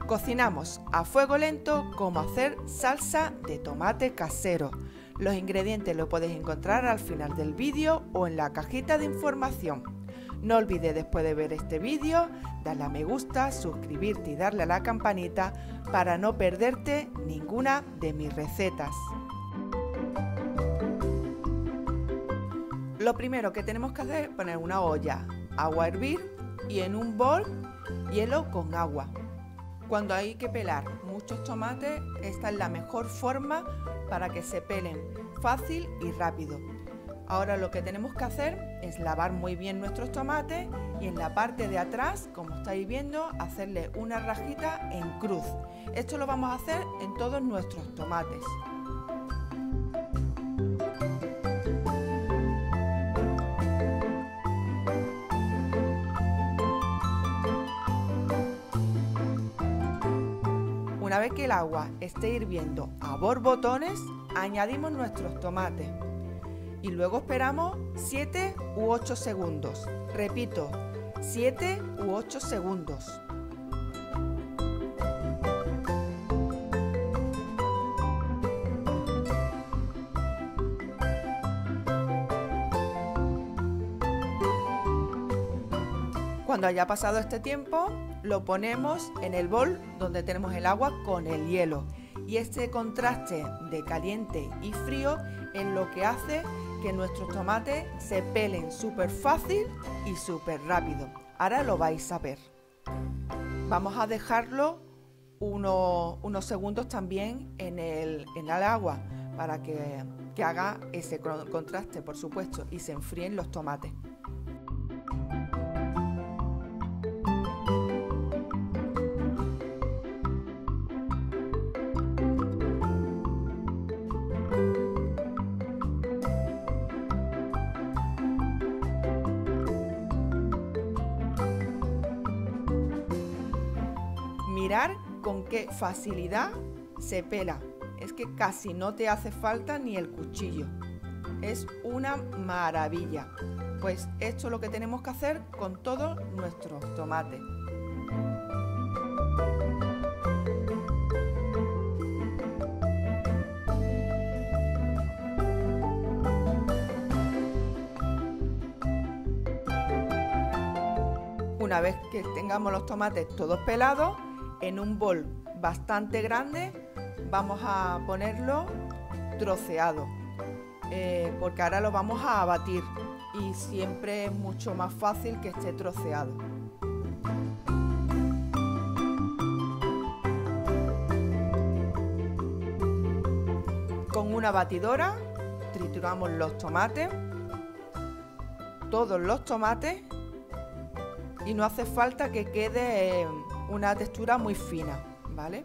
Cocinamos a fuego lento cómo hacer salsa de tomate casero. Los ingredientes los podéis encontrar al final del vídeo o en la cajita de información. No olvides después de ver este vídeo darle a me gusta, suscribirte y darle a la campanita para no perderte ninguna de mis recetas. Lo primero que tenemos que hacer es poner una olla, agua a hervir y en un bol hielo con agua. Cuando hay que pelar muchos tomates, esta es la mejor forma para que se pelen fácil y rápido. Ahora lo que tenemos que hacer es lavar muy bien nuestros tomates y en la parte de atrás, como estáis viendo, hacerle una rajita en cruz. Esto lo vamos a hacer en todos nuestros tomates. Una vez que el agua esté hirviendo a borbotones, añadimos nuestros tomates y luego esperamos 7 u 8 segundos. Repito, 7 u 8 segundos. Cuando haya pasado este tiempo, lo ponemos en el bol donde tenemos el agua con el hielo. Y este contraste de caliente y frío es lo que hace que nuestros tomates se pelen súper fácil y súper rápido. Ahora lo vais a ver. Vamos a dejarlo unos segundos también en el agua para que haga ese contraste, por supuesto, y se enfríen los tomates. Mirar con qué facilidad se pela. Es que casi no te hace falta ni el cuchillo. Es una maravilla. Pues esto es lo que tenemos que hacer con todos nuestros tomates. Una vez que tengamos los tomates todos pelados, en un bol bastante grande vamos a ponerlo troceado, porque ahora lo vamos a batir y siempre es mucho más fácil que esté troceado. Con una batidora trituramos los tomates, todos los tomates, y no hace falta que quede una textura muy fina, ¿vale?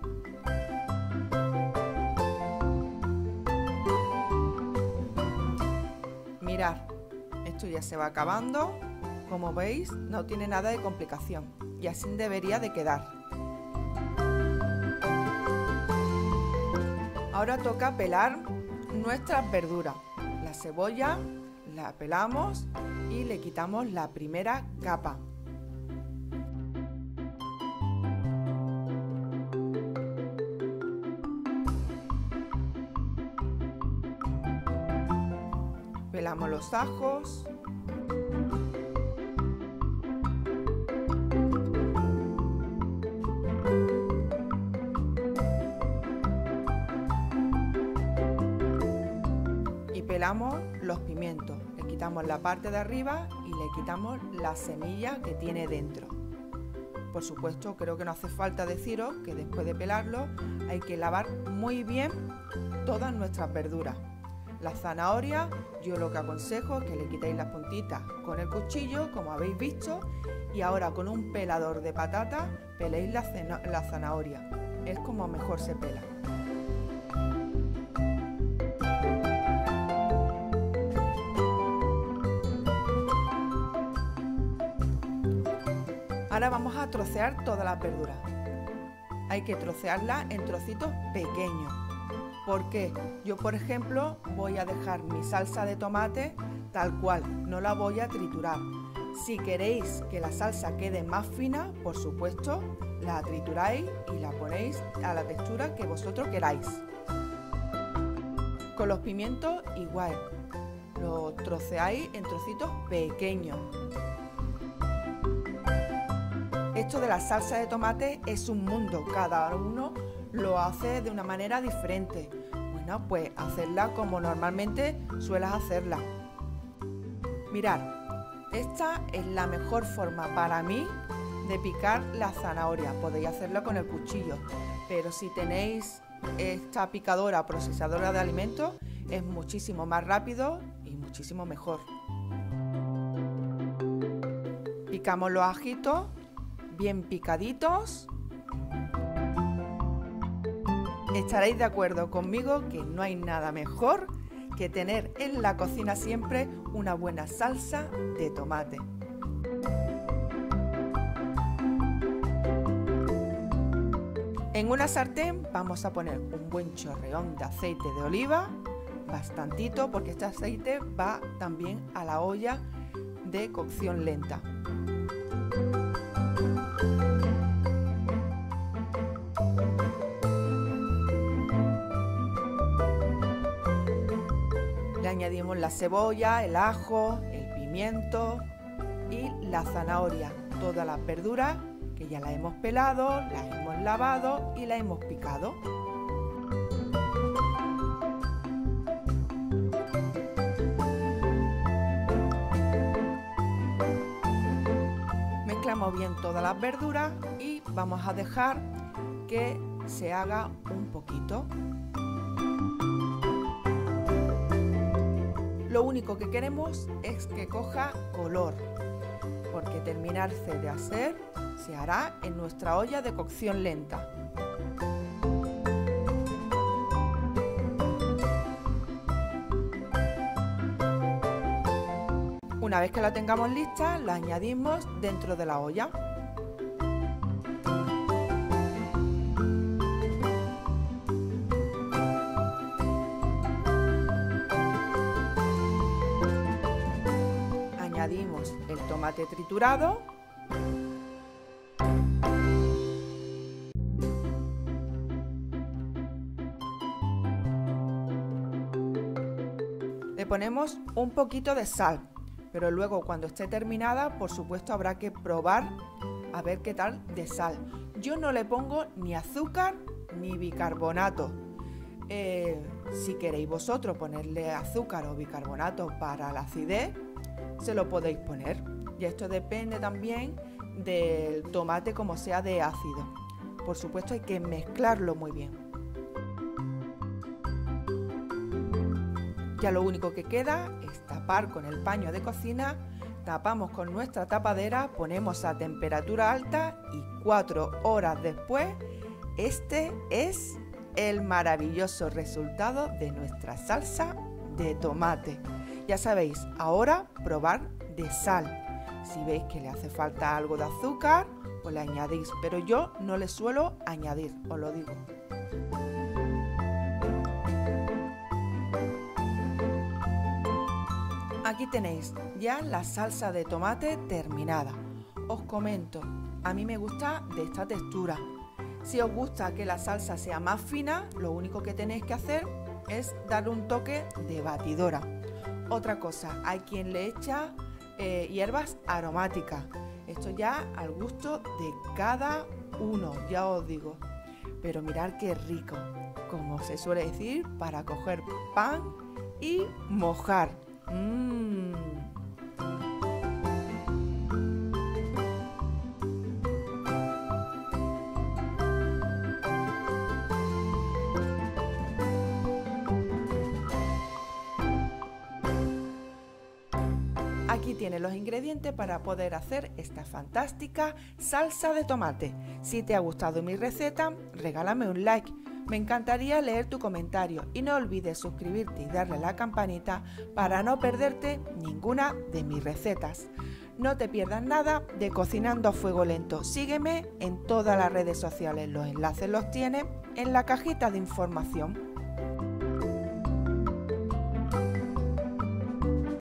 Mirad, esto ya se va acabando. Como veis, no tiene nada de complicación y así debería de quedar. Ahora toca pelar nuestras verduras. La cebolla la pelamos y le quitamos la primera capa. Pelamos los ajos. Y pelamos los pimientos. Le quitamos la parte de arriba y le quitamos la semilla que tiene dentro. Por supuesto, creo que no hace falta deciros que después de pelarlo hay que lavar muy bien todas nuestras verduras. La zanahoria, yo lo que aconsejo es que le quitéis las puntitas con el cuchillo, como habéis visto, y ahora con un pelador de patata peléis la zanahoria. Es como mejor se pela. Ahora vamos a trocear todas las verduras. Hay que trocearlas en trocitos pequeños. Porque yo, por ejemplo, voy a dejar mi salsa de tomate tal cual, no la voy a triturar. Si queréis que la salsa quede más fina, por supuesto, la trituráis y la ponéis a la textura que vosotros queráis. Con los pimientos igual, los troceáis en trocitos pequeños. Esto de la salsa de tomate es un mundo, cada uno lo hace de una manera diferente. Bueno, pues hacerla como normalmente sueles hacerla. Mirad, esta es la mejor forma para mí de picar la zanahoria. Podéis hacerla con el cuchillo, pero si tenéis esta picadora o procesadora de alimentos es muchísimo más rápido y muchísimo mejor. Picamos los ajitos bien picaditos. Estaréis de acuerdo conmigo que no hay nada mejor que tener en la cocina siempre una buena salsa de tomate. En una sartén vamos a poner un buen chorreón de aceite de oliva, bastantito, porque este aceite va también a la olla de cocción lenta. Le añadimos la cebolla, el ajo, el pimiento y la zanahoria, todas las verduras que ya las hemos pelado, las hemos lavado y las hemos picado. Mezclamos bien todas las verduras y vamos a dejar que se haga un poquito. Lo único que queremos es que coja color, porque terminarse de hacer se hará en nuestra olla de cocción lenta. Una vez que la tengamos lista, la añadimos dentro de la olla. Añadimos el tomate triturado. Le ponemos un poquito de sal, pero luego cuando esté terminada, por supuesto, habrá que probar a ver qué tal de sal. Yo no le pongo ni azúcar ni bicarbonato. Si queréis vosotros ponerle azúcar o bicarbonato para la acidez, se lo podéis poner. Y esto depende también del tomate como sea de ácido. Por supuesto hay que mezclarlo muy bien. Ya lo único que queda es tapar con el paño de cocina, tapamos con nuestra tapadera, ponemos a temperatura alta y 4 horas después, este es el maravilloso resultado de nuestra salsa de tomate. Ya sabéis, ahora probar de sal. Si veis que le hace falta algo de azúcar, pues le añadís, pero yo no le suelo añadir, os lo digo. Aquí tenéis ya la salsa de tomate terminada. Os comento, a mí me gusta de esta textura. Si os gusta que la salsa sea más fina, lo único que tenéis que hacer es darle un toque de batidora. Otra cosa, hay quien le echa hierbas aromáticas. Esto ya al gusto de cada uno, ya os digo. Pero mirad qué rico, como se suele decir, para coger pan y mojar. Aquí tiene los ingredientes para poder hacer esta fantástica salsa de tomate. Si te ha gustado mi receta, regálame un like. Me encantaría leer tu comentario y no olvides suscribirte y darle a la campanita para no perderte ninguna de mis recetas. No te pierdas nada de Cocinando a Fuego Lento. Sígueme en todas las redes sociales. Los enlaces los tienes en la cajita de información.